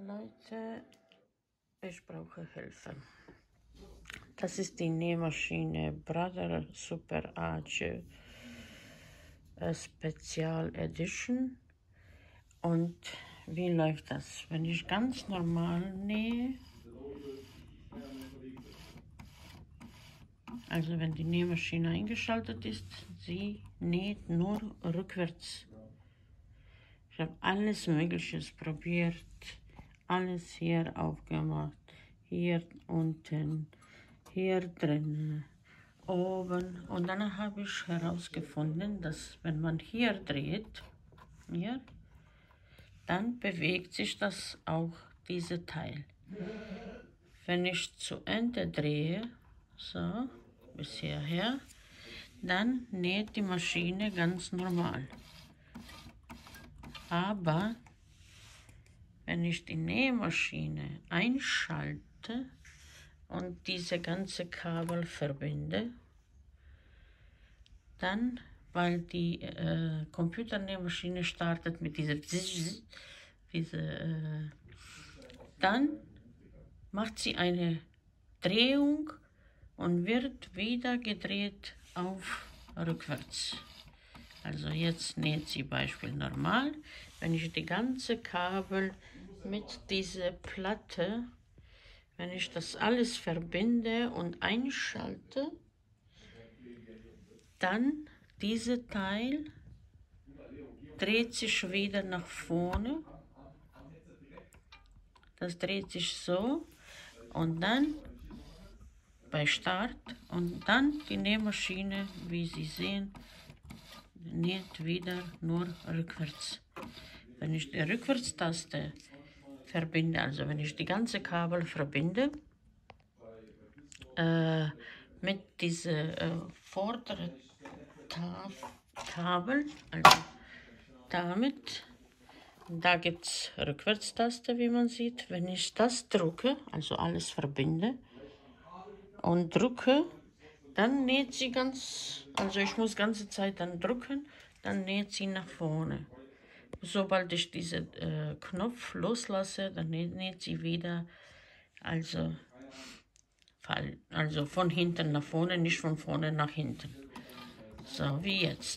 Leute, ich brauche Hilfe. Das ist die Nähmaschine Brother Super Age Special Edition. Und wie läuft das? Wenn ich ganz normal nähe, also wenn die Nähmaschine eingeschaltet ist, sie näht nur rückwärts. Ich habe alles Mögliche probiert, alles hier aufgemacht, hier unten, hier drin, oben. Und dann habe ich herausgefunden, dass wenn man hier dreht, hier, dann bewegt sich das auch, diese Teil. Wenn ich zu Ende drehe, so, bis hierher, dann näht die Maschine ganz normal. Aber wenn ich die Nähmaschine einschalte und diese ganze Kabel verbinde, dann, weil die Computernähmaschine startet mit dieser dann macht sie eine Drehung und wird wieder gedreht auf rückwärts. Also jetzt näht sie Beispiel normal. Wenn ich die ganze Kabel mit dieser Platte, wenn ich das alles verbinde und einschalte, dann dieser Teil dreht sich wieder nach vorne. Das dreht sich so und dann bei Start und dann die Nähmaschine, wie Sie sehen, näht wieder nur rückwärts. Wenn ich die Rückwärtstaste verbinde, also wenn ich die ganze Kabel verbinde mit dieser vorderen Kabel, also damit, da gibt es Rückwärtstaste, wie man sieht. Wenn ich das drücke, also alles verbinde und drücke, dann näht sie ganz, also ich muss ganze Zeit dann drücken, dann näht sie nach vorne. Sobald ich diesen Knopf loslasse, dann näht sie wieder, also von hinten nach vorne, nicht von vorne nach hinten. So, wie jetzt.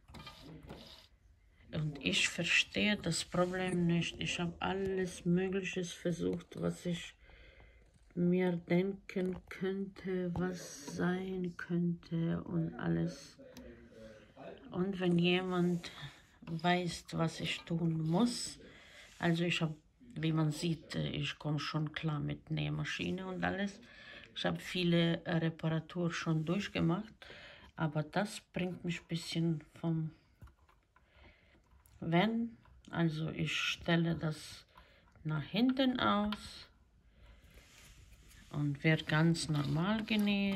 Und ich verstehe das Problem nicht. Ich habe alles Mögliche versucht, was ich mir denken könnte, was sein könnte und alles. Und wenn jemand weiß, was ich tun muss, also ich habe, wie man sieht, ich komme schon klar mit Nähmaschine und alles. Ich habe viele Reparaturen schon durchgemacht, aber das bringt mich ein bisschen vom... Also ich stelle das nach hinten aus und wird ganz normal genäht.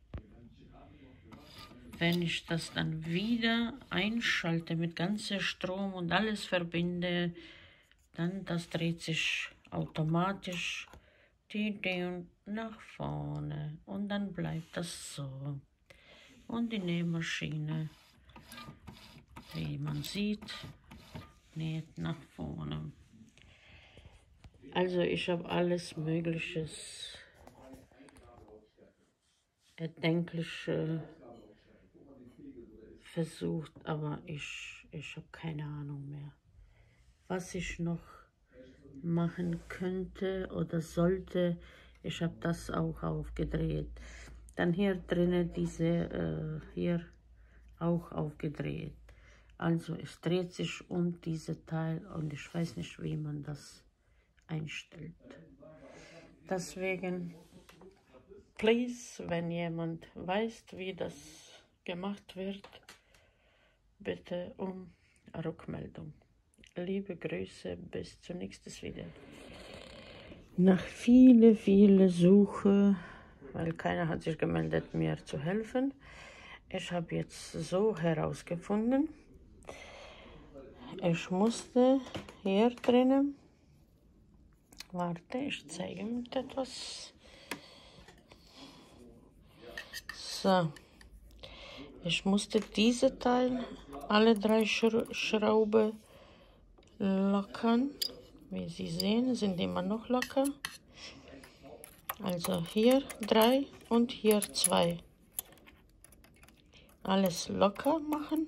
Wenn ich das dann wieder einschalte mit ganzem Strom und alles verbinde, dann das dreht sich automatisch die Drehung nach vorne und dann bleibt das so. Und die Nähmaschine, wie man sieht, näht nach vorne. Also ich habe alles Mögliche Erdenkliche versucht, aber ich habe keine Ahnung mehr, was ich noch machen könnte oder sollte. Ich habe das auch aufgedreht. Dann hier drinnen diese hier auch aufgedreht. Also es dreht sich um diese Teil und ich weiß nicht, wie man das einstellt. Deswegen, please, wenn jemand weiß, wie das gemacht wird, bitte um Rückmeldung. Liebe Grüße, bis zum nächsten Video. Nach viele Suche, weil keiner hat sich gemeldet, mir zu helfen. Ich habe jetzt so herausgefunden, ich musste hier drinnen, warte, ich zeige mit etwas. So, ich musste diese Teil, alle 3 Schrauben lockern Wie Sie sehen, sind immer noch locker. Also hier 3 und hier 2. Alles locker machen.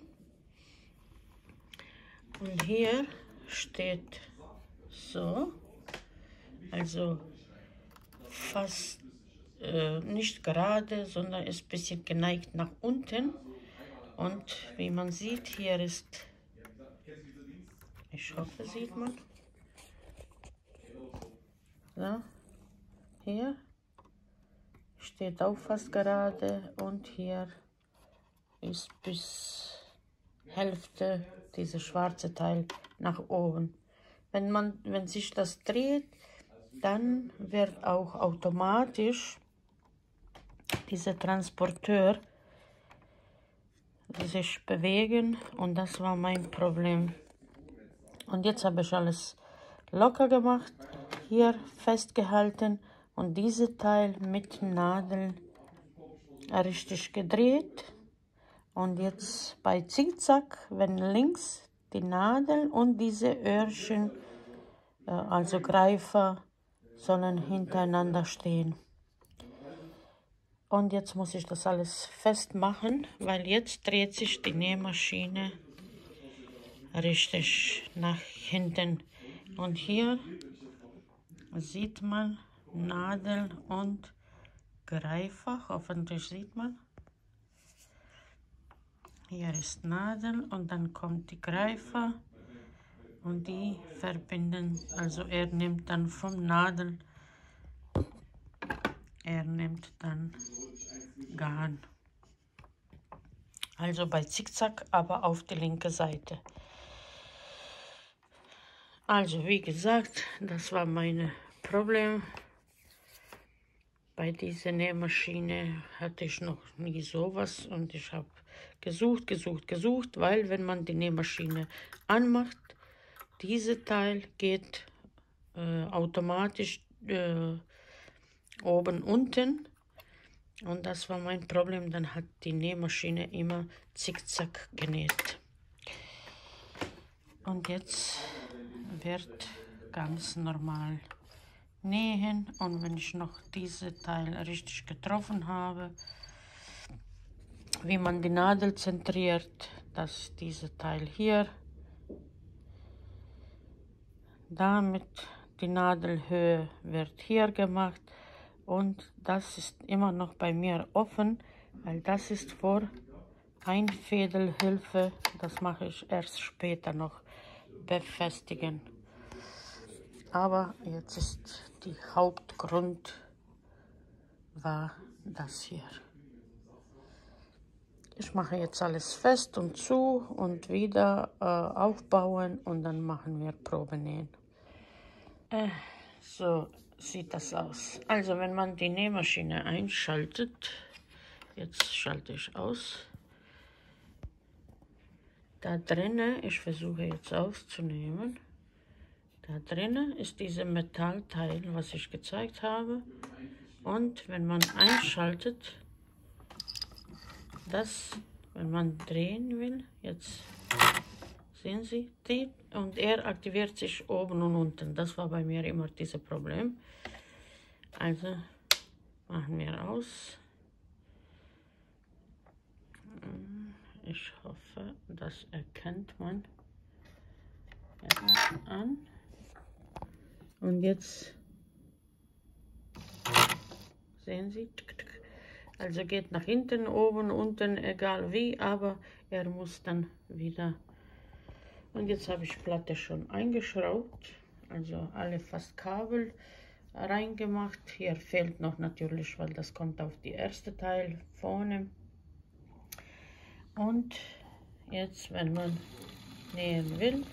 Und hier steht so, also fast nicht gerade, sondern ist ein bisschen geneigt nach unten. Und wie man sieht, hier ist, ich hoffe, sieht man, so, hier steht auch fast gerade und hier ist bis Hälfte dieser schwarze Teil nach oben. Wenn sich das dreht, dann wird auch automatisch dieser Transporteur sich bewegen und das war mein Problem. Und jetzt habe ich alles locker gemacht, hier festgehalten und diese Teil mit Nadeln richtig gedreht. Und jetzt bei Zickzack, wenn links die Nadel und diese Öhrchen, also Greifer, sollen hintereinander stehen. Und jetzt muss ich das alles festmachen, weil jetzt dreht sich die Nähmaschine richtig nach hinten. Und hier sieht man Nadel und Greifer, hoffentlich sieht man. Hier ist Nadel und dann kommt die Greifer und die verbinden, also er nimmt dann vom Nadel, er nimmt dann Garn. Also bei Zickzack, aber auf die linke Seite. Also wie gesagt, das war mein Problem. Bei dieser Nähmaschine hatte ich noch nie sowas und ich habe gesucht, weil wenn man die Nähmaschine anmacht, dieser Teil geht automatisch oben, unten und das war mein Problem. Dann hat die Nähmaschine immer zickzack genäht. Und jetzt wird ganz normal nähen und wenn ich noch diese Teil richtig getroffen habe, wie man die Nadel zentriert, dass diese Teil hier, damit die Nadelhöhe wird hier gemacht und das ist immer noch bei mir offen, weil das ist vor Einfädelhilfe, das mache ich erst später noch befestigen. Aber jetzt ist die Hauptgrund war das hier. Ich mache jetzt alles fest und zu und wieder aufbauen und dann machen wir Probenähen. So sieht das aus. Also wenn man die Nähmaschine einschaltet, jetzt schalte ich aus. Da drinnen, ich versuche jetzt auszunehmen, da drinnen ist dieses Metallteil, was ich gezeigt habe. Und wenn man einschaltet, das, wenn man drehen will, jetzt sehen Sie, die, und er aktiviert sich oben und unten. Das war bei mir immer dieses Problem. Also machen wir aus. Ich hoffe, das erkennt man an. Und jetzt sehen Sie, also geht nach hinten, oben, unten, egal wie, aber er muss dann wieder. Und jetzt habe ich Platte schon eingeschraubt, also alle fast Kabel reingemacht. Hier fehlt noch natürlich, weil das kommt auf die erste Teil vorne. Und jetzt, wenn man nähen will,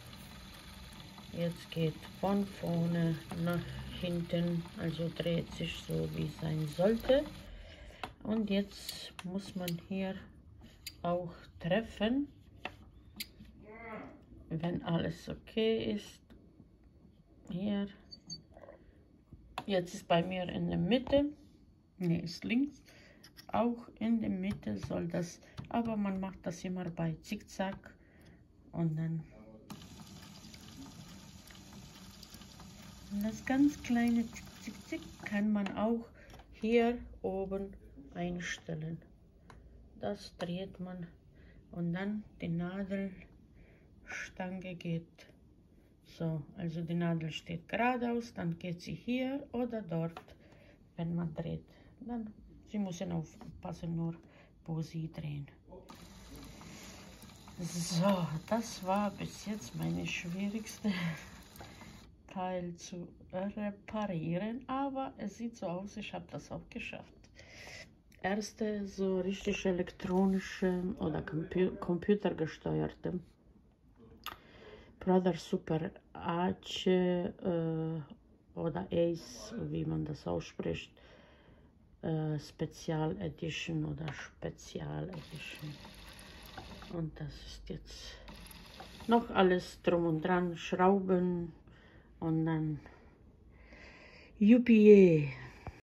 jetzt geht von vorne nach hinten, also dreht sich so wie es sein sollte. Und jetzt muss man hier auch treffen, wenn alles okay ist. Hier, jetzt ist bei mir in der Mitte, ne, ist links, auch in der Mitte soll das, aber man macht das immer bei Zickzack und dann Und das ganz kleine Zick, Zick, Zick kann man auch hier oben einstellen. Das dreht man und dann die Nadelstange geht so. Also die Nadel steht geradeaus, dann geht sie hier oder dort, wenn man dreht. Dann, Sie müssen aufpassen, nur wo Sie drehen. So, das war bis jetzt meine schwierigste Teil zu reparieren, aber es sieht so aus, ich habe das auch geschafft. Erste so richtig elektronische oder computergesteuerte Brother Super Ace oder Ace, wie man das ausspricht, Spezial Edition oder Spezial Edition. Und das ist jetzt noch alles drum und dran, Schrauben und dann UPA.